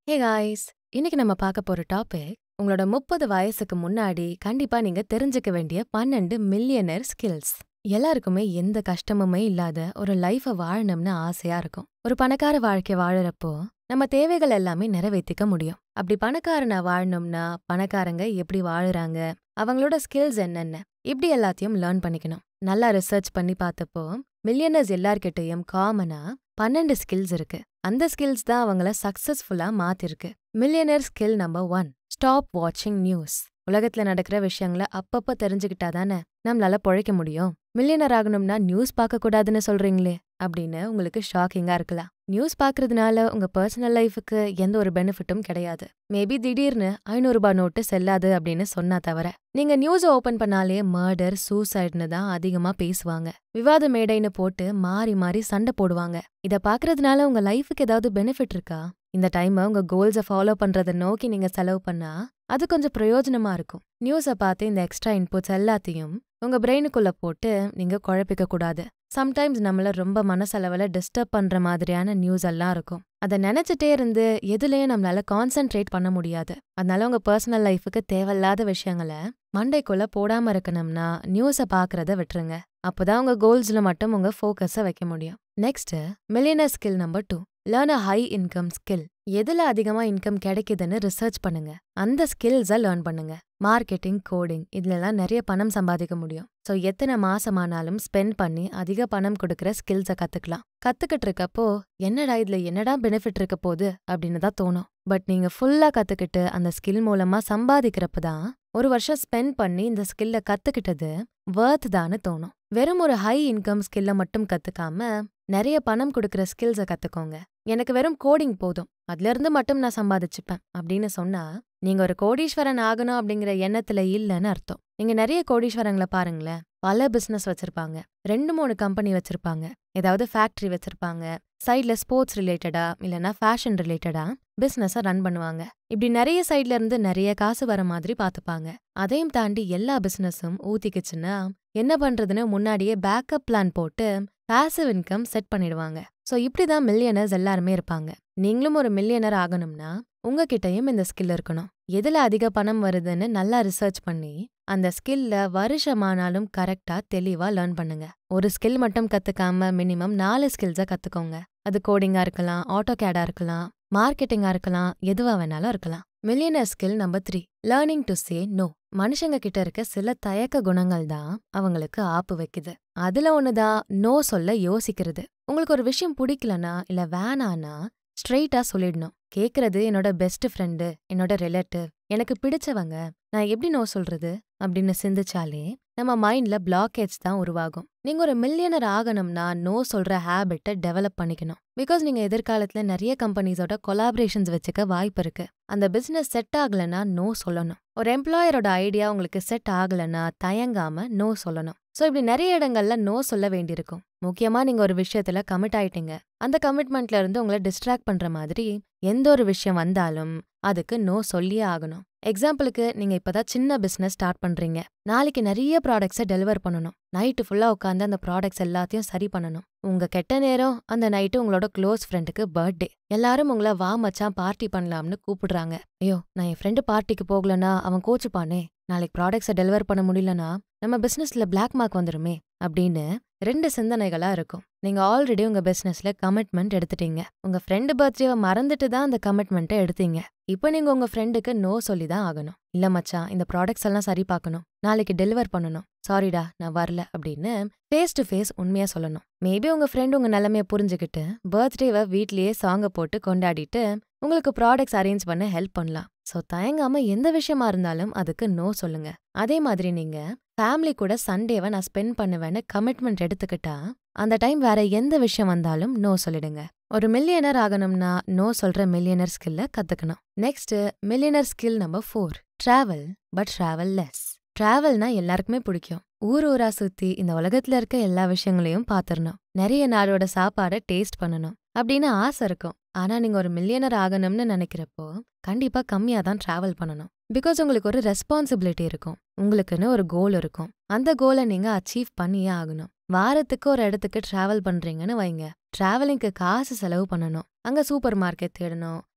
Hey guys, இன்னைக்கு நம்ம பார்க்க போற டாபிக் உங்களோட 30 வயசுக்கு முன்னாடி கண்டிப்பா நீங்க தெரிஞ்சுக்க வேண்டிய 12 மில்லியனர் ஸ்கில்ஸ். எல்லாருக்குமே எந்த கஷ்டமுமே இல்லாத ஒரு லைஃபை வாழணும்னு ஆசையா இருக்கும். ஒரு பணக்கார வாழ்க்கை வாழறப்போ நம்ம தேவைகள் எல்லாமே நிறைவேற்றிக்க முடியும். அப்படி பணக்காரனா வாழணும்னா பணக்காரங்க எப்படி வாழுறாங்க, அவங்களோட ஸ்கில்ஸ் என்னென்ன, இப்படி எல்லாத்தையும் லேர்ன் பண்ணிக்கணும். நல்லா ரிசர்ச் பண்ணி பார்த்தப்போ மில்லியனர்ஸ் எல்லார்கிட்டயும் காமனா 12 ஸ்கில்ஸ் இருக்கு. அந்த ஸ்கில்ஸ் தான் அவங்கள சக்சஸ்ஃபுல்லா மாத்திருக்கு. மில்லியனர் ஸ்கில் நம்பர் 1, ஸ்டாப் வாட்சிங் நியூஸ். உலகத்துல நடக்கிற விஷயங்களை அப்பப்ப தெரிஞ்சுக்கிட்டா தானே நம்மளால பொழைக்க முடியும். மில்லியனர் ஆகணும்னா நியூஸ் பார்க்க கூடாதுன்னு சொல்றீங்களே அப்படின்னு உங்களுக்கு ஷாக்கிங்கா இருக்கலாம். நியூஸ் பார்க்கறதுனால உங்க பர்சனல் லைஃபுக்கு எந்த ஒரு பெனிஃபிட்டும் கிடையாது. மேபி திடீர்னு 500 ரூபாய் நோட்டு செல்லாது அப்படின்னு சொன்னா தவிர. நீங்க நியூஸை ஓபன் பண்ணாலே மர்டர், சூசைட்னு தான் அதிகமா பேசுவாங்க. விவாத மேடைன்னு போட்டு மாறி மாறி சண்டை போடுவாங்க. இத பாக்குறதுனால உங்க லைஃபுக்கு ஏதாவது பெனிஃபிட் இருக்கா? இந்த டைம் உங்க கோல்ஸை ஃபாலோ பண்றதை நோக்கி நீங்க செலவு பண்ணா அது கொஞ்சம் பிரயோஜனமா இருக்கும். நியூஸை பார்த்து இந்த எக்ஸ்ட்ரா இன்புட்ஸ் எல்லாத்தையும் உங்க பிரெயினுக்குள்ள போட்டு நீங்க குழப்பிக்க கூடாது. சம்டைம்ஸ் நம்மள ரொம்ப மனசளவுல டிஸ்டர்ப் பண்ற மாதிரியான நியூஸ் எல்லாம் இருக்கும். அதை நினைச்சிட்டே இருந்து எதுலயும் நம்மளால கான்சென்ட்ரேட் பண்ண முடியாது. அதனால உங்க பர்சனல் லைஃபுக்கு தேவையில்லாத விஷயங்களை மண்டைக்குள்ள போடாம இருக்கணும்னா நியூஸை பாக்குறத விட்டுருங்க. அப்பதான் உங்க கோல்ஸ்ல மட்டும் உங்க ஃபோக்கஸை வைக்க முடியும். Next, millionaire skill number 2, learn a high income skill. எதுல அதிகமா இன்கம் கிடைக்குதுன்னு ரிசர்ச் பண்ணுங்க. அந்த ஸ்கில்ஸை லேர்ன் பண்ணுங்க. மார்க்கெட்டிங், கோடிங், இதுலலாம் நிறைய பணம் சம்பாதிக்க முடியும். ஸோ எத்தனை மாசமானாலும் ஸ்பெண்ட் பண்ணி அதிக பணம் கொடுக்குற ஸ்கில்ஸை கத்துக்கலாம். கத்துக்கிட்டு இருக்கப்போ என்னடா பெனிஃபிட் இருக்க போகுது அப்படின்னு தான் தோணும். பட் நீங்க ஃபுல்லா கத்துக்கிட்டு அந்த ஸ்கில் மூலமா சம்பாதிக்கிறப்ப தான் ஒரு வருஷம் ஸ்பெண்ட் பண்ணி இந்த ஸ்கில்ல கத்துக்கிட்டது வர்த் தான்னு தோணும். வெறும் ஒரு ஹை இன்கம் ஸ்கில்ல மட்டும் கத்துக்காம நிறைய பணம் கொடுக்குற ஸ்கில்ஸை கத்துக்கோங்க. எனக்கு வெறும் கோடிங் போதும், அதுல இருந்து மட்டும் நான் சம்பாதிச்சுப்பேன் அப்படின்னு சொன்னா நீங்க ஒரு கோடீஸ்வரன் ஆகணும் அப்படிங்கிற எண்ணத்துல இல்லைன்னு அர்த்தம். நீங்க நிறைய கோடீஸ்வரங்களை பாருங்களேன். பல பிசினஸ் வச்சிருப்பாங்க, 2-3 கம்பெனி வச்சிருப்பாங்க, ஏதாவது ஃபேக்டரி வச்சிருப்பாங்க, சைட்ல ஸ்போர்ட்ஸ் ரிலேட்டடா இல்லைன்னா ஃபேஷன் ரிலேட்டடா பிசினஸை ரன் பண்ணுவாங்க. இப்படி நிறைய சைட்ல இருந்து நிறைய காசு வர மாதிரி பாத்துப்பாங்க. அதையும் தாண்டி எல்லா பிசினஸும் ஊத்திக்குச்சுன்னா என்ன பண்றதுன்னு முன்னாடியே பேக்கப் பிளான் போட்டு பாசிவ் இன்கம் செட் பண்ணிடுவாங்க. ஸோ இப்படிதான் மில்லியனர்ஸ் எல்லாருமே இருப்பாங்க. நீங்களும் ஒரு மில்லியனர் ஆகணும்னா உங்ககிட்டயும் இந்த ஸ்கில் இருக்கணும். எதுல அதிக பணம் வருதுன்னு நல்லா ரிசர்ச் பண்ணி அந்த ஸ்கில்ல வருஷமானாலும் கரெக்டா தெளிவா லேர்ன் பண்ணுங்க. ஒரு ஸ்கில் மட்டும் கத்துக்காம மினிமம் 4 ஸ்கில்ஸை கத்துக்கோங்க. அது கோடிங்கா இருக்கலாம், ஆட்டோகேடா இருக்கலாம், மார்க்கெட்டிங்கா இருக்கலாம், எதுவா வேணாலும் இருக்கலாம். Millionaire skill number 3, learning to say no. மனுஷங்க கிட்ட இருக்க சில தயக்க குணங்கள் தான் அவங்களுக்கு ஆப்பு வைக்குது. அதுல ஒண்ணுதான் நோ சொல்ல யோசிக்கிறது. உங்களுக்கு ஒரு விஷயம் பிடிக்கலனா இல்ல வேணானா ஸ்ட்ரெயிட்டா சொல்லிடணும். கேக்குறது என்னோட பெஸ்ட் ஃப்ரெண்டு, என்னோட ரிலேட்டிவ், எனக்கு பிடிச்சவங்க, நான் எப்படி நோ சொல்றது அப்படின்னு சிந்திச்சாலே நம்ம மைண்ட்ல பிளாக்கேஜ் தான் உருவாகும். நீங்க ஒரு மில்லியனர் ஆகணும்னா நோ சொல்ற ஹேபிட்டை டெவலப் பண்ணிக்கணும். பிகாஸ் நீங்க எதிர்காலத்துல நிறைய கம்பெனிஸோட கொலாபரேஷன்ஸ் வச்சுக்க வாய்ப்பு இருக்கு. அந்த பிசினஸ் செட் ஆகலன்னா நோ சொல்லணும். ஒரு எம்ப்ளாயரோட ஐடியா உங்களுக்கு செட் ஆகலன்னா தயங்காம நோ சொல்லணும். ஸோ இப்படி நிறைய இடங்கள்ல நோ சொல்ல வேண்டியிருக்கும். முக்கியமா நீங்க ஒரு விஷயத்துல கமிட் ஆயிட்டீங்க, அந்த கமிட்மெண்ட்ல இருந்து உங்களை டிஸ்ட்ராக்ட் பண்ற மாதிரி எந்த ஒரு விஷயம் வந்தாலும் அதுக்கு நோ சொல்லியே ஆகணும். எக்ஸாம்பிளுக்கு நீங்க இப்பதான் சின்ன பிசினஸ் ஸ்டார்ட் பண்றீங்க. நாளைக்கு நிறைய ப்ராடக்ட்ஸை டெலிவர் பண்ணணும். நைட்டு ஃபுல்லா உட்காந்து அந்த ப்ராடக்ட்ஸ் எல்லாத்தையும் சரி பண்ணணும். உங்க கெட்ட நேரம் அந்த நைட்டு உங்களோட க்ளோஸ் ஃப்ரெண்டுக்கு பர்த்டே. எல்லாரும் உங்களை வா மச்சான் பார்ட்டி பண்ணலாம்னு கூப்பிடுறாங்க. ஐயோ, நான் என் ஃப்ரெண்டு பார்ட்டிக்கு போகலன்னா அவன் கோச்சுப்பானே, நாளைக்கு ப்ராடக்ட்ஸை டெலிவர் பண்ண முடியலனா நம்ம பிசினஸ்ல பிளாக் மார்க் வந்துருமே அப்படின்னு 2 சிந்தனைகளா இருக்கும். நீங்க ஆல்ரெடி உங்க பிசினஸ்ல கமிட்மெண்ட் எடுத்துட்டீங்க. உங்க ஃப்ரெண்டு பர்த்டேவை மறந்துட்டு தான் அந்த கமிட்மெண்ட்டை எடுத்தீங்க. இப்போ நீங்க உங்க ஃப்ரெண்டுக்கு நோ சொல்லி தான் ஆகணும். இல்ல மச்சான், இந்த ப்ராடக்ட்ஸ் எல்லாம் சரி பார்க்கணும், நாளைக்கு டெலிவர் பண்ணணும், சாரிடா நான் வரல அப்படின்னு ஃபேஸ் டு ஃபேஸ் உண்மையா சொல்லணும். மேபி உங்க ஃப்ரெண்ட் உங்க நிலைமைய புரிஞ்சுக்கிட்டு பர்த்டேவை வீட்லயே சாங்க போட்டு கொண்டாடிட்டு உங்களுக்கு ப்ராடக்ட்ஸ் அரேஞ்ச் பண்ண ஹெல்ப் பண்ணலாம். ஸோ தயங்காம எந்த விஷயமா இருந்தாலும் அதுக்கு நோ சொல்லுங்க. அதே மாதிரி நீங்க ஃபேமிலி கூட சண்டேவை நான் ஸ்பெண்ட் பண்ணுவேன்னு கமிட்மெண்ட் எடுத்துக்கிட்டா அந்த டைம் வேற எந்த விஷயம் வந்தாலும் நோ சொல்லிடுங்க. ஒரு மில்லியனர் ஆகணும்னா நோ சொல்ற மில்லியனர் ஸ்கில்ல கத்துக்கணும். Next, millionaire skill number 4, travel but travel less. டிராவல்னா எல்லாருக்குமே பிடிக்கும். ஊரா சுத்தி இந்த உலகத்துல இருக்க எல்லா விஷயங்களையும் பாத்துரணும், நிறைய நாடோட சாப்பாடை டேஸ்ட் பண்ணணும் அப்படின்னு ஆசை இருக்கும். ஆனா நீங்க ஒரு மில்லியனர் ஆகணும்னு நினைக்கிறப்போ கண்டிப்பா கம்மியா தான் டிராவல் பண்ணணும். பிகாஸ் உங்களுக்கு ஒரு ரெஸ்பான்சிபிலிட்டி இருக்கும், உங்களுக்குன்னு ஒரு கோல் இருக்கும். அந்த கோலை நீங்க அச்சீவ் பண்ணியே ஆகணும். வாரத்துக்கு ஒரு இடத்துக்கு டிராவல் பண்றீங்கன்னு வைங்க, டிராவலிங்க்கு காசு செலவு பண்ணணும். அங்க சூப்பர் மார்க்கெட் தேடணும்,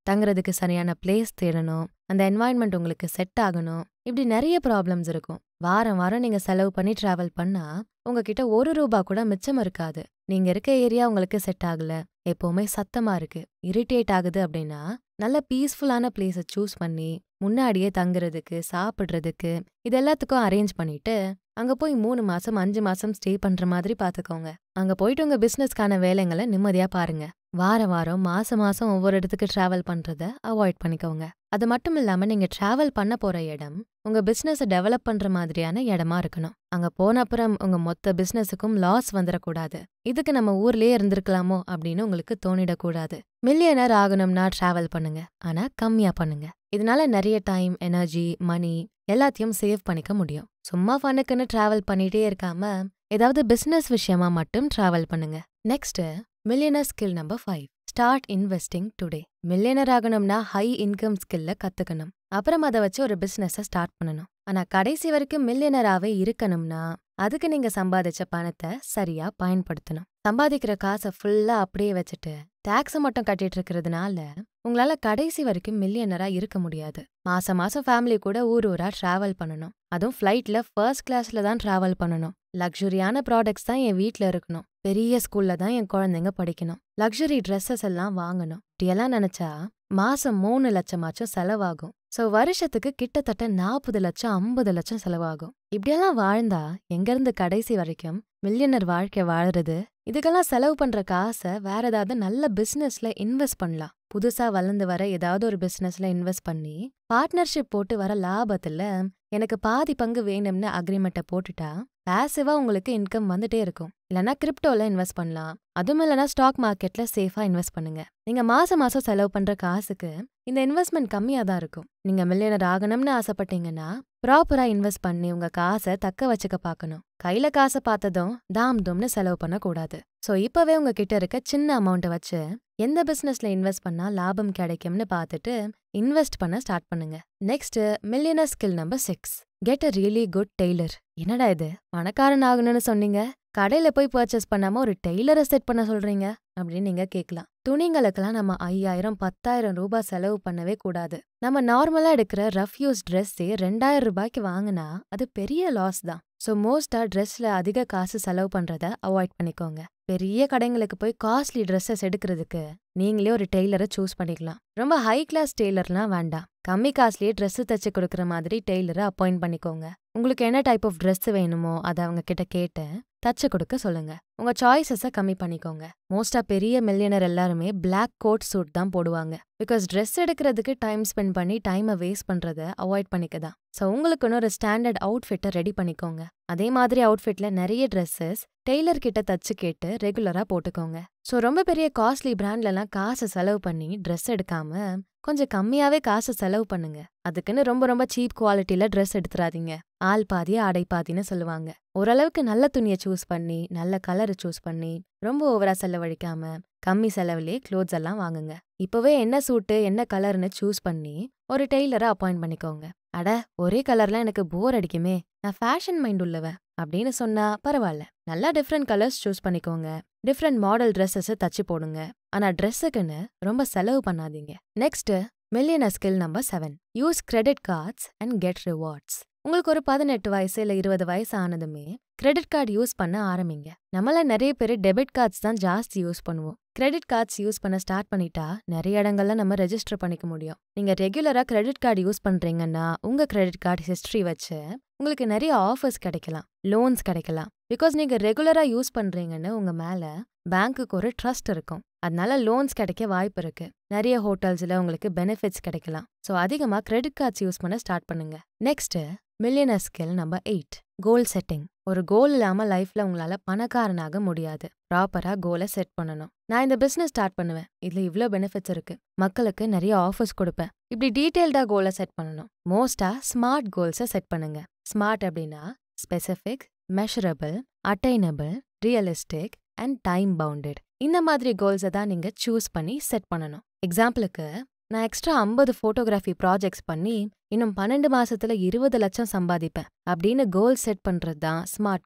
தங்குறதுக்கு சரியான பிளேஸ் தேடணும், அந்த என்வாயன்மெண்ட் உங்களுக்கு செட் ஆகணும், இப்படி நிறைய ப்ராப்ளம்ஸ் இருக்கும். வாரம் வாரம் நீங்க செலவு பண்ணி டிராவல் பண்ணா உங்ககிட்ட ₹1 கூட மிச்சம் இருக்காது. நீங்க இருக்க ஏரியா உங்களுக்கு செட் ஆகல, எப்பவுமே சத்தமா இருக்கு, இரிட்டேட் ஆகுது அப்படின்னா நல்ல பீஸ்ஃபுல்லான பிளேஸை சூஸ் பண்ணி முன்னாடியே தங்குறதுக்கு சாப்பிடுறதுக்கு இது எல்லாத்துக்கும் அரேஞ்ச் பண்ணிட்டு அங்க போய் 3 மாசம் 5 மாசம் ஸ்டே பண்ற மாதிரி பாத்துக்கோங்க. அங்க போயிட்டு உங்க பிசினஸ்க்கான வேலைங்களை நிம்மதியா பாருங்க. வாரம் வாரம் மாசம் மாசம் ஒவ்வொரு இடத்துக்கு டிராவல் பண்றத அவாய்ட் பண்ணிக்கோங்க. அது மட்டும் இல்லாம நீங்க டிராவல் பண்ண போற இடம் உங்க பிசினஸை டெவலப் பண்ற மாதிரியான இடமா இருக்கணும். அங்க போன அப்புறம் உங்க மொத்த பிசினஸுக்கும் லாஸ் வந்துடக்கூடாது. இதுக்கு நம்ம ஊர்லயே இருந்திருக்கலாமோ அப்படின்னு உங்களுக்கு தோணிடக்கூடாது. மில்லியனர் ஆகணும்னா டிராவல் பண்ணுங்க, ஆனா கம்மியா பண்ணுங்க. இதனால நிறைய டைம், எனர்ஜி, மணி எல்லாத்தையும் சேவ் பண்ணிக்க முடியும். சும்மா ஃபனுக்குன்னு டிராவல் பண்ணிட்டே இருக்காம ஏதாவது பிசினஸ் விஷயமா மட்டும் டிராவல் பண்ணுங்க. Next, millionaire skill number 5. Start investing today. Millionaire ஆகணும்னா ஹை இன்கம் ஸ்கில்ல கத்துக்கணும். அப்புறம் அதை வச்சு ஒரு பிசினஸை ஸ்டார்ட் பண்ணணும். ஆனா கடைசி வரைக்கும் மில்லியனராவே இருக்கணும்னா அதுக்கு நீங்க சம்பாதிச்ச பணத்தை சரியா பயன்படுத்தணும். சம்பாதிக்கிற காசை ஃபுல்லா அப்படியே வச்சுட்டு டாக்ஸை மட்டும் கட்டிட்டு இருக்கிறதுனால உங்களால கடைசி வரைக்கும் மில்லியனரா இருக்க முடியாது. மாசம் மாசம் ஃபேமிலி கூட ஊர் ஊரா டிராவல் பண்ணணும். அதுவும் ஃப்ளைட்ல ஃபர்ஸ்ட் கிளாஸ்ல தான் டிராவல் பண்ணணும். லக்ஸுரியான ப்ராடக்ட்ஸ் தான் என் வீட்ல இருக்கணும். பெரிய ஸ்கூல்ல தான் என் குழந்தைங்க படிக்கணும். லக்ஸுரி ட்ரெஸ்ஸஸ் எல்லாம் வாங்கணும். இப்படியெல்லாம் நினைச்சா மாசம் 3 லட்சமாச்சும் செலவாகும். சோ வருஷத்துக்கு கிட்டத்தட்ட 40 லட்சம் 50 லட்சம் செலவாகும். இப்படியெல்லாம் வாழ்ந்தா எங்கிருந்து கடைசி வரைக்கும் மில்லியனர் வாழ்க்கை வாழறது? இதுக்கெல்லாம் செலவு பண்ற காசை வேற ஏதாவது நல்ல பிசினஸ்ல இன்வெஸ்ட் பண்ணலாம். புதுசா வளர்ந்து வர ஏதாவது ஒரு பிசினஸ்ல இன்வெஸ்ட் பண்ணி பார்ட்னர்ஷிப் போட்டு வர லாபத்துல எனக்கு பாதி பங்கு வேணும்னு அக்ரிமெண்ட்டை போட்டுட்டா பாசிவா உங்களுக்கு இன்கம் வந்துட்டே இருக்கும். இல்லனா கிரிப்டோல இன்வெஸ்ட் பண்ணலாம். அதுவும் இல்லனா ஸ்டாக் மார்க்கெட்ல சேஃபா இன்வெஸ்ட் பண்ணுங்க. நீங்க மாசம் மாசம் செலவு பண்ற காசுக்கு இந்த இன்வெஸ்ட்மெண்ட் கம்மியா தான் இருக்கும். நீங்க மில்லியனர் ஆகணும்னு ஆசைப்பட்டீங்கன்னா ப்ராப்பரா இன்வெஸ்ட் பண்ணி உங்க காசை தக்க வச்சுக்க பார்க்கணும். கையில காசை பார்த்ததும் தாம் தும்னு செலவு பண்ணக்கூடாது. சோ இப்பவே உங்ககிட்ட இருக்க சின்ன அமௌண்ட்டை வச்சு எந்த பிசினஸ்ல இன்வெஸ்ட் பண்ணா லாபம் கிடைக்கும்னு பார்த்துட்டு இன்வெஸ்ட் பண்ண ஸ்டார்ட் பண்ணுங்க. Next, millionaire skill number 6. Get a really good tailor. என்னடா இது, பணக்காரன் ஆகணும்னு சொன்னீங்க, கடையில போய் பர்ச்சேஸ் பண்ணாம ஒரு டெய்லரை செட் பண்ண சொல்றீங்க அப்படின்னு நீங்க கேட்கலாம். துணிங்களுக்கெல்லாம் நம்ம 5000 10,000 ரூபாய் செலவு பண்ணவே கூடாது. நம்ம நார்மலா எடுக்கிற ரஃப் யூஸ் ட்ரெஸ்ஸே 2000 ரூபாய்க்கு வாங்கினா அது பெரிய லாஸ் தான். சோ மோஸ்டா ட்ரெஸ்ல அதிக காசு செலவு பண்றத அவாய்ட் பண்ணிக்கோங்க. பெரிய கடைங்களுக்கு போய் காஸ்ட்லி ட்ரெஸ்ஸஸ் எடுக்கிறதுக்கு நீங்களே ஒரு டெய்லரை சூஸ் பண்ணிக்கலாம். ரொம்ப ஹை கிளாஸ் டெய்லர்லாம் வேண்டாம். கம்மி காஸ்ட்லியே ட்ரெஸ் தச்சு கொடுக்குற மாதிரி டெய்லரை அப்பாயிண்ட் பண்ணிக்கோங்க. உங்களுக்கு என்ன டைப் ஆஃப் ட்ரெஸ் வேணுமோ அதை அவங்க கிட்ட கேட்டு தச்சு கொடுக்க சொல்லுங்க. உங்க சாய்ஸஸை கம்மி பண்ணிக்கோங்க. மோஸ்டா பெரிய மில்லியனர் எல்லாருமே பிளாக் கோட் சூட் தான் போடுவாங்க. பிகாஸ் ட்ரெஸ் எடுக்கிறதுக்கு டைம் ஸ்பெண்ட் பண்ணி டைமை வேஸ்ட் பண்றதை அவாய்ட் பண்ணிக்கதான். ஸோ உங்களுக்குன்னு ஒரு ஸ்டாண்டர்ட் அவுட்ஃபிட்டை ரெடி பண்ணிக்கோங்க. அதே மாதிரி அவுட்ஃபிட்ல நிறைய ட்ரெஸ்ஸஸ் டெய்லர் கிட்ட தச்சு கேட்டு ரெகுலரா போட்டுக்கோங்க. ஸோ ரொம்ப பெரிய காஸ்ட்லி பிராண்ட்லலாம் காசை செலவு பண்ணி ட்ரெஸ் எடுக்காம கொஞ்சம் கம்மியாவே காசு செலவு பண்ணுங்க. அதுக்குன்னு ரொம்ப ரொம்ப சீப் குவாலிட்டியில ட்ரெஸ் எடுத்துறாதீங்க. ஆள் பாதி ஆடை பாதின்னு சொல்லுவாங்க. ஓரளவுக்கு நல்ல துணியை சூஸ் பண்ணி நல்ல கலரை சூஸ் பண்ணி ரொம்ப ஓவரா செலவழிக்காம கம்மி செலவுலயே க்ளோத்ஸ் எல்லாம் வாங்குங்க. இப்பவே என்ன சூட்டு என்ன கலர்னு சூஸ் பண்ணி ஒரு டெய்லரை அப்பாயிண்ட் பண்ணிக்கோங்க. அட ஒரே கலர்லாம் எனக்கு போர் அடிக்குமே, நான் ஃபேஷன் மைண்ட் உள்ளவன் அப்படின்னு சொன்னா பரவாயில்ல. நல்லா டிஃப்ரெண்ட் கலர்ஸ் சூஸ் பண்ணிக்கோங்க. டிஃப்ரெண்ட் மாடல் ட்ரெஸ்ஸஸ் தச்சு போடுங்க. ஆனா ட்ரெஸ்ஸுக்குன்னு ரொம்ப செலவு பண்ணாதீங்க. Next, millionaire skill number 7. Use credit cards and get rewards. உங்களுக்கு ஒரு 18 வயசு இல்ல 20 வயசு ஆனதுமே கிரெடிட் கார்டு யூஸ் பண்ண ஆரம்பிங்க. நம்மள நிறைய பேர் டெபிட் கார்ட்ஸ் தான் ஜாஸ்தி யூஸ் பண்ணுவோம். கிரெடிட் கார்ட்ஸ் யூஸ் பண்ண ஸ்டார்ட் பண்ணிட்டா நிறைய இடங்கள்ல நம்ம ரெஜிஸ்டர் பண்ணிக்க முடியும். நீங்க ரெகுலரா கிரெடிட் கார்டு யூஸ் பண்றீங்கன்னா உங்க கிரெடிட் கார்டு ஹிஸ்டரி வச்சு உங்களுக்கு நிறைய ஆஃபர்ஸ் கிடைக்கலாம், லோன்ஸ் கிடைக்கலாம். பிகாஸ் நீங்க ரெகுலரா யூஸ் பண்றீங்கன்னு உங்க மேல பேங்க்குக்கு ஒரு ட்ரஸ்ட் இருக்கும். அதனால லோன்ஸ் கிடைக்க வாய்ப்பு இருக்கு. நிறைய ஹோட்டல்ஸ்ல உங்களுக்கு பெனிஃபிட்ஸ் கிடைக்கலாம். ஸோ அதிகமா கிரெடிட் கார்ட்ஸ் யூஸ் பண்ண ஸ்டார்ட் பண்ணுங்க. Next, millionaire skill number 8. Goal setting. ஒரு கோல் இல்லாம லைஃப்ல உங்களால பணக்காரனாக முடியாது. ப்ராப்பரா கோலை செட் பண்ணணும். நான் இந்த பிசினஸ் ஸ்டார்ட் பண்ணுவேன், இதுல இவ்ளோ பெனிஃபிட்ஸ் இருக்கு, மக்களுக்கு நிறைய ஆஃபர்ஸ் கொடுப்பேன், இப்படி டீடைல்டா கோலை செட் பண்ணணும். மோஸ்டா ஸ்மார்ட் கோல்ஸை செட் பண்ணுங்க. ஸ்மார்ட் அப்படின்னா specific, measurable, attainable, realistic and time bounded. இந்த மாதிரி கோல்ஸை தான் நீங்க சூஸ் பண்ணி செட் பண்ணணும். எக்ஸாம்பிளுக்கு, நான் எக்ஸ்ட்ரா 50 ஃபோட்டோகிராஃபி ப்ராஜெக்ட்ஸ் பண்ணி இன்னும் 12 மாசத்துல 20 லட்சம் சம்பாதிப்பேன் அப்படின்னு கோல் செட் பண்றது தான் ஸ்மார்ட் கோல்.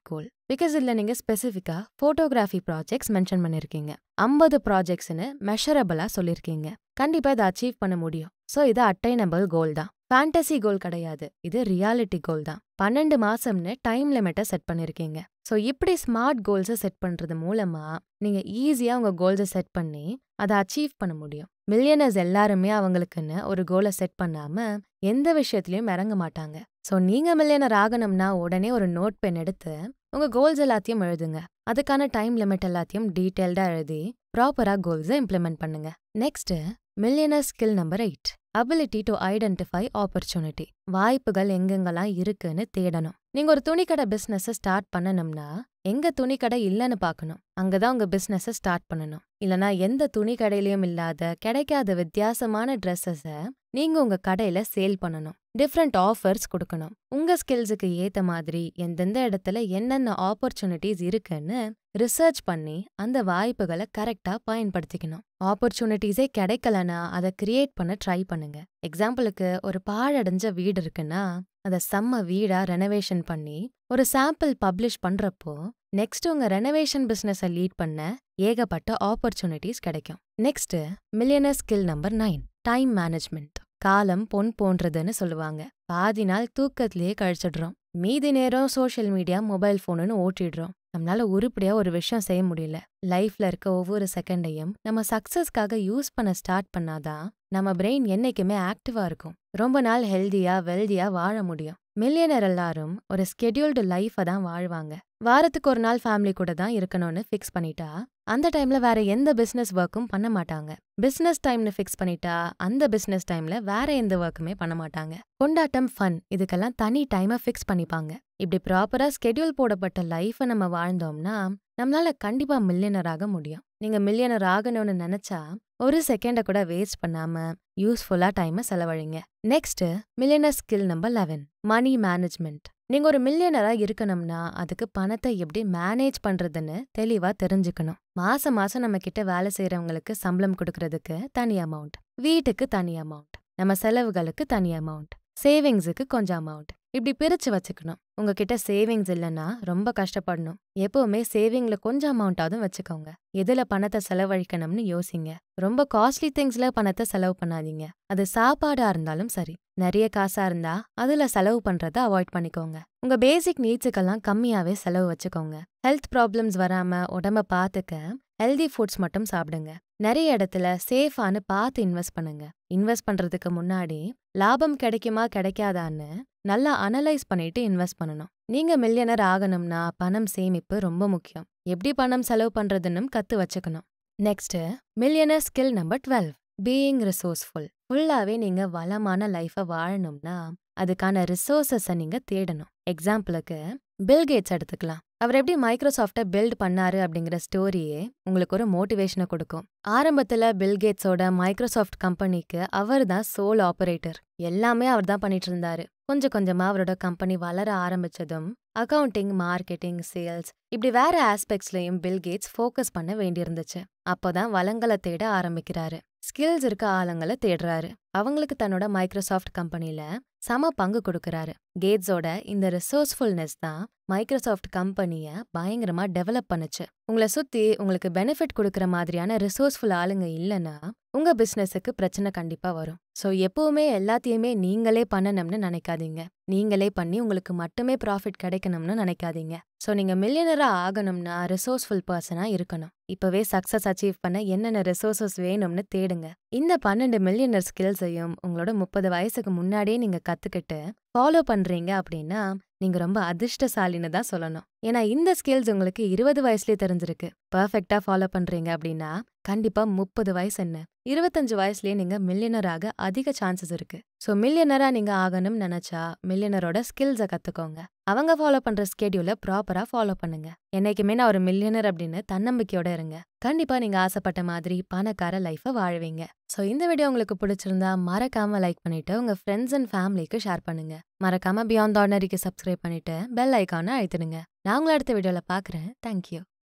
பிகாஸ் இதுல நீங்க ஸ்பெசிஃபிக்கா போட்டோகிராஃபி ப்ராஜெக்ட்ஸ் மென்ஷன் பண்ணிருக்கீங்க. 50 ப்ராஜெக்ட்ஸ்னு மெஷரபிளா சொல்லிருக்கீங்க. கண்டிப்பா இதை அச்சீவ் பண்ண முடியும். சோ இது அட்டைனபிள் கோல் தான். ஃபேண்டசி கோல் கிடையாது, இது ரியாலிட்டி கோல் தான். 12 மாசம்னு டைம் லிமிட்டை செட் பண்ணிருக்கீங்க. சோ இப்படி ஸ்மார்ட் கோல்ஸை செட் பண்றது மூலமா நீங்க ஈஸியா உங்க கோல்ஸை செட் பண்ணி அதை அச்சீவ் பண்ண முடியும். மில்லியனர்ஸ் எல்லாருமே அவங்களுக்குன்னு ஒரு கோலை செட் பண்ணாம எந்த விஷயத்திலயும் இறங்க மாட்டாங்க. சோ நீங்க மில்லியனர் ஆகணும்னா உடனே ஒரு நோட் பென் எடுத்து உங்க கோல்ஸ் எல்லாத்தையும் எழுதுங்க. அதுக்கான டைம் லிமிட் எல்லாத்தையும் டீடைல்டா எழுதி ப்ராப்பரா கோல்ஸை இம்ப்ளிமெண்ட் பண்ணுங்க. Next, millionaire skill number 8, ability to identify opportunity. வாய்ப்புகள் எங்கெங்கெல்லாம் இருக்குன்னு தேடணும். நீங்க ஒரு துணிக்கடை பிசினஸ் ஸ்டார்ட் பண்ணணும்னா எங்க துணிக்கடை இல்லைன்னு பார்க்கணும். அங்கதான் உங்க பிசினஸ் ஸ்டார்ட் பண்ணணும். இல்லனா எந்த துணி கடையிலயும் இல்லாத கிடைக்காத வித்தியாசமான ட்ரெஸ்ஸஸை நீங்க உங்க கடையில சேல் பண்ணணும். டிஃப்ரெண்ட் ஆஃபர்ஸ் கொடுக்கணும். உங்க ஸ்கில்ஸுக்கு ஏத்த மாதிரி எந்தெந்த இடத்துல என்னென்ன ஆப்பர்ச்சுனிட்டிஸ் இருக்குன்னு ரிசர்ச் பண்ணி அந்த வாய்ப்புகளை கரெக்டா பயன்படுத்திக்கணும். ஆப்பர்ச்சுனிட்டிஸே கிடைக்கலனா அதை கிரியேட் பண்ண ட்ரை பண்ணுங்க. எக்ஸாம்பிளுக்கு ஒரு பாழடைஞ்ச வீடு இருக்குன்னா அதை செம்ம வீடா ரெனோவேஷன் பண்ணி ஒரு சாம்பிள் பப்ளிஷ் பண்றப்போ நெக்ஸ்ட் உங்க ரெனோவேஷன் பிசினஸை லீட் பண்ண ஏகப்பட்ட ஆப்பர்ச்சுனிட்டிஸ் கிடைக்கும். Next, millionaire skill number 9, time management. காலம் பொன் போன்றதுன்னு சொல்லுவாங்க. பாதி நாள் தூக்கத்திலேயே கழிச்சிடுறோம். மீதி நேரம் சோஷியல் மீடியா, மொபைல் போனுன்னு ஓட்டிடுறோம். நம்மளால உருப்படியா ஒரு விஷயம் செய்ய முடியல. லைஃப்ல இருக்க ஒவ்வொரு செகண்டையும் நம்ம சக்சஸ்க்காக யூஸ் பண்ண ஸ்டார்ட் பண்ணாதான் நம்ம பிரெயின் என்னைக்குமே ஆக்டிவா இருக்கும். ரொம்ப நாள் ஹெல்தியா வெல்தியா வாழ முடியும். மில்லியனர் எல்லாரும் ஒரு ஸ்கெடியூல்டு லைஃபை தான் வாழ்வாங்க. வாரத்துக்கு ஒரு நாள் ஃபேமிலி கூட தான் இருக்கணும்னு ஃபிக்ஸ் பண்ணிட்டா அந்த டைம்ல வேற எந்த பிசினஸ் ஒர்க்கும் பண்ண மாட்டாங்க. பிசினஸ் டைம்னு ஃபிக்ஸ் பண்ணிட்டா அந்த பிசினஸ் டைம்ல வேற எந்த ஒர்க்குமே பண்ண மாட்டாங்க. கொண்டாட்டம், ஃபன் இதுக்கெல்லாம் தனி டைமை ஃபிக்ஸ் பண்ணிப்பாங்க. இப்படி ப்ராப்பரா ஸ்கெடியூல் போடப்பட்ட லைஃபை நம்ம வாழ்ந்தோம்னா நம்மளால கண்டிப்பா மில்லியனர் ஆக முடியும். நீங்க மில்லியனர் ஆகணும்னு நினைச்சா ஒரு செகண்ட கூட வேஸ்ட் பண்ணாம யூஸ்ஃபுல்லா டைமை செலவழிங்க. Next, millionaire skill number 11, money management. நீங்க ஒரு மில்லியனரா இருக்கணும்னா அதுக்கு பணத்தை எப்படி மேனேஜ் பண்றதுன்னு தெளிவா தெரிஞ்சுக்கணும். மாசம் மாசம் நம்ம கிட்ட வேலை செய்யறவங்களுக்கு சம்பளம் கொடுக்கறதுக்கு தனி அமௌண்ட், வீட்டுக்கு தனி அமௌண்ட், நம்ம செலவுகளுக்கு தனி அமௌண்ட், சேவிங்ஸுக்கு கொஞ்சம் அமௌண்ட், இப்படி பிரிச்சு வச்சுக்கணும். உங்ககிட்ட சேவிங்ஸ் இல்லைன்னா ரொம்ப கஷ்டப்படணும். எப்பவுமே சேவிங்ல கொஞ்சம் அமௌண்டாவது வச்சுக்கோங்க. எதுல பணத்தை செலவழிக்கணும்னு யோசிங்க. ரொம்ப காஸ்ட்லி திங்ஸ்ல பணத்தை செலவு பண்ணாதீங்க. அது சாப்பாடா இருந்தாலும் சரி. நிறைய காசா இருந்தா அதுல செலவு பண்றதை அவாய்ட் பண்ணிக்கோங்க. உங்க பேசிக் நீட்ஸுக்கெல்லாம் கம்மியாவே செலவு வச்சுக்கோங்க. ஹெல்த் ப்ராப்ளம்ஸ் வராம உடம்ப பாத்துக்க ஹெல்தி ஃபுட்ஸ் மட்டும் சாப்பிடுங்க. நிறைய இடத்துல சேஃபானு பார்த்து இன்வெஸ்ட் பண்ணுங்க. இன்வெஸ்ட் பண்றதுக்கு முன்னாடி லாபம் கிடைக்குமா கிடைக்காதான்னு நல்லா அனலைஸ் பண்ணிட்டு இன்வெஸ்ட் பண்ணணும். நீங்க மில்லியனர் ஆகணும்னா பணம் சேமிப்பு ரொம்ப முக்கியம். எப்படி பணம் செலவு பண்றதுன்னு கத்து வச்சுக்கணும். Next, millionaire skill number 12, being resourceful. ஃபுல்லாவே நீங்க வளமான லைஃபை வாழணும்னா அதுக்கான ரிசோர்ஸஸை நீங்க தேடணும். எக்ஸாம்பிளுக்கு பில்கேட்ஸ் எடுத்துக்கலாம். அவர் எப்படி மைக்ரோசாஃப்டை பில்ட் பண்ணாரு அப்படிங்கிற ஸ்டோரியே உங்களுக்கு ஒரு மோட்டிவேஷனை கொடுக்கும். ஆரம்பத்துல பில்கேட்ஸோட மைக்ரோசாஃப்ட் கம்பெனிக்கு அவர் தான் சோல் ஆபரேட்டர். எல்லாமே அவர் தான் பண்ணிட்டு இருந்தாரு. கொஞ்சம் கொஞ்சமா அவரோட கம்பெனி வளர ஆரம்பிச்சதும் அக்கவுண்டிங், மார்க்கெட்டிங், சேல்ஸ் இப்படி வேற ஆஸ்பெக்ட்ஸ்லயும் பில்கேட்ஸ் ஃபோக்கஸ் பண்ண வேண்டியிருந்துச்சு. அப்போதான் வளங்களை தேட ஆரம்பிக்கிறாரு. ஸ்கில்ஸ் இருக்க ஆளுங்களை தேடுறாரு. அவங்களுக்கு தன்னோட மைக்ரோசாஃப்ட் கம்பெனில சம பங்கு கொடுக்கறாரு. கேட்ஸோட இந்த ரிசோர்ஸ்ஃபுல்னஸ் தான் மைக்ரோசாஃப்ட் கம்பெனிய பயங்கரமா டெவலப் பண்ணுச்சு. உங்களை சுத்தி உங்களுக்கு பெனிஃபிட் கொடுக்கற மாதிரியான ரிசோர்ஸ்ஃபுல் ஆளுங்க இல்லைன்னா உங்க பிசினஸுக்கு பிரச்சனை கண்டிப்பா வரும். சோ எப்பவுமே எல்லாத்தையுமே நீங்களே பண்ணணும்னு நினைக்காதீங்க. நீங்களே பண்ணி உங்களுக்கு மட்டுமே ப்ராஃபிட் கிடைக்கணும்னு நினைக்காதீங்க. சோ நீங்க மில்லியனரா ஆகணும்னா ரிசோர்ஸ்ஃபுல் பர்சனா இருக்கணும். இப்பவே சக்சஸ் அச்சீவ் பண்ண என்னென்ன ரிசோர்சஸ் வேணும்னு தேடுங்க. இந்த 12 மில்லியனர் ஸ்கில்ஸையும் உங்களோட 30 வயசுக்கு முன்னாடியே நீங்க கத்துக்கிட்டு ஃபாலோ பண்றீங்க அப்படின்னா நீங்க ரொம்ப அதிர்ஷ்டசாலின்னு தான் சொல்லணும். ஏன்னா இந்த ஸ்கில்ஸ் உங்களுக்கு 20 வயசுலயே தெரிஞ்சிருக்கு. பர்ஃபெக்டா ஃபாலோ பண்றீங்க அப்படின்னா கண்டிப்பா 30 வயசு என்ன 25 வயசுலயே நீங்க மில்லியனராக அதிக சான்சஸ் இருக்கு. சோ மில்லியனரா நீங்க ஆகணும்னு நினைச்சா மில்லியனரோட ஸ்கில்ஸை கத்துக்கோங்க. அவங்க ஃபாலோ பண்ற ஸ்கெடியூலை ப்ராப்பரா ஃபாலோ பண்ணுங்க. என்னைக்குமே நான் ஒரு மில்லியனர் அப்படின்னு தன்னம்பிக்கையோட இருங்க. கண்டிப்பா நீங்க ஆசைப்பட்ட மாதிரி பணக்கார லைஃபை வாழ்வீங்க. சோ இந்த வீடியோ உங்களுக்கு பிடிச்சிருந்தா மறக்காம லைக் பண்ணிட்டு உங்க ஃப்ரெண்ட்ஸ் அண்ட் ஃபேமிலிக்கு ஷேர் பண்ணுங்க. மறக்காம பியாண்ட் ஆர்டினரிக்கு சப்ஸ்கிரைப் பண்ணிட்டு பெல் ஐகானை அழுத்திடுங்க. நான் உங்களை அடுத்த வீடியோல பாக்குறேன். தேங்க்யூ.